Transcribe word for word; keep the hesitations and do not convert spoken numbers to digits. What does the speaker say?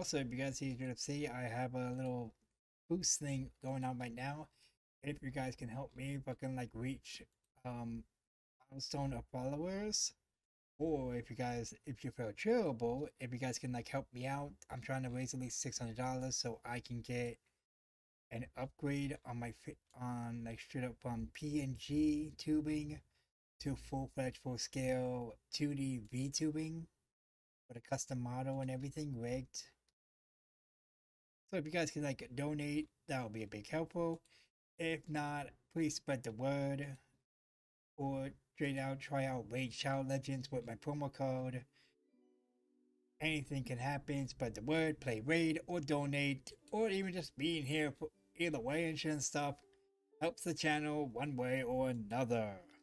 Also, if you guys see to see, I have a little boost thing going on right now. If you guys can help me, if I can like reach um milestone of followers, or if you guys, if you feel charitable, if you guys can like help me out, I'm trying to raise at least six hundred dollars so I can get an upgrade on my fit on like straight up from P N G tubing to full fledged, full scale two D V tubing with a custom model and everything rigged. So if you guys can like donate, that would be a big helpful. If not, please spread the word or straight out try out Raid Shadow Legends with my promo code. Anything can happen. Spread the word, play raid, or donate, or even just being here for either way and shit and stuff helps the channel one way or another.